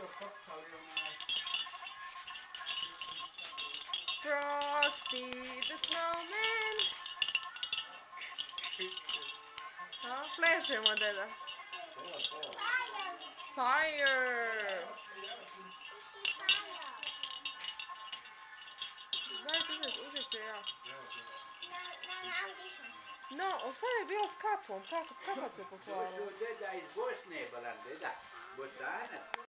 Frosty the Snowman. A, plešemo, deda. Fire. Dajte uzet ću ja. No, šta je bilo s kapom? Kapac se pokvarila. Došao deda iz Bosne, balan deda. Bosanac.